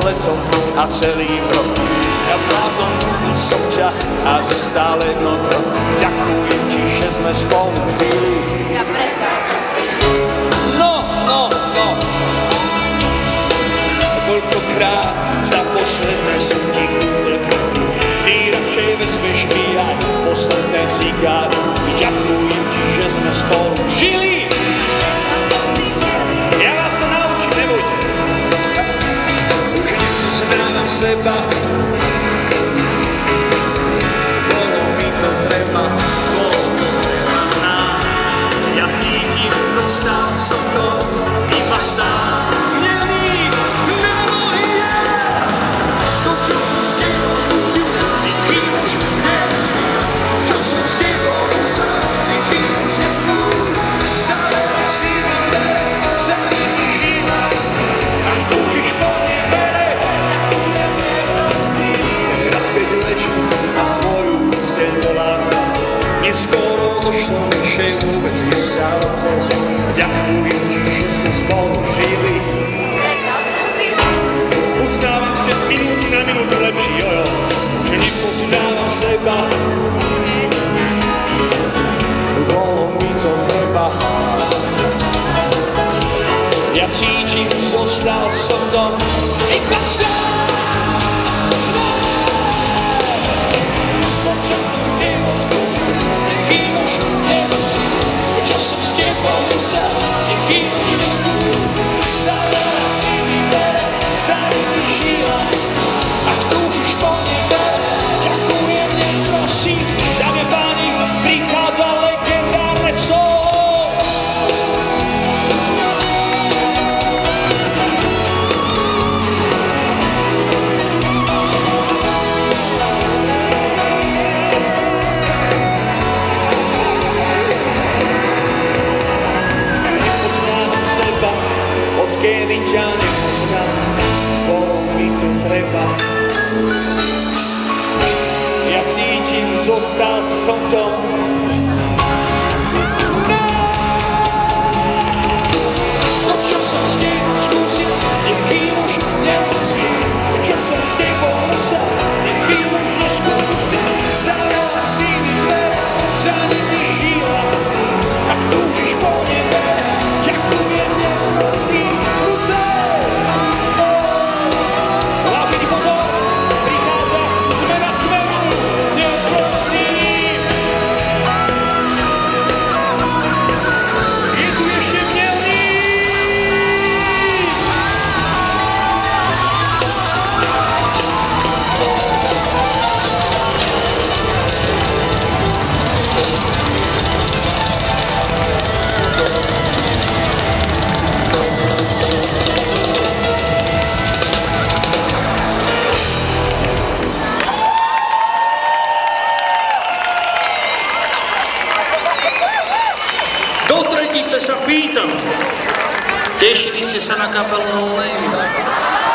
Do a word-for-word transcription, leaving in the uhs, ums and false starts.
letom a celým rokom. Ja blázon som ťa a si stále jednotom. Ďakujem ti, že sme spolu žili. Ja preto som si žil. No, no, no. Koľkokrát za posledné som ti kúpil kroky. Ty radšej vezmeš mi aj posledné cigáry. Ďakujem ti, že sme spolu žili. Ja vás to naučím, nebojte. Už nepoznávam seba. Bolo mi to treba, bolo to treba nám. Ja cítim, zostal som to iba sám. Neskoro došlo mi, že vôbec nestalo to zem. Ďakujem ti, že sme spolu žili. Ustávam ste z minúty na minútu lepší, jojo. Že nepoznávam seba. Bolo mi to treba. Ja cítim, zostal som to iba sám. Čo som s tebou skúsil, kým už nemusím. Čo som s tebou musel, kým už neskúsim. Zadala si mi dvere, za nimi žila. Ak túžiš po nebe, ďakujem, nech prosím. Dáme páni, prichádza legendárne solo. Kedy ťa nepoznám, bolo mi to treba. Ja cítim, zostal som to. No! To, čo som s tebou skúsil, kým už nemusím. Čo som s tebou musel, kým už neskúsim. Zadala si mi dvere, za nimi žila. Ak túžiš po nebe, ďakujem, neprosím. Do tretice sa pýtam, tešili ste sa na kapelu No Name?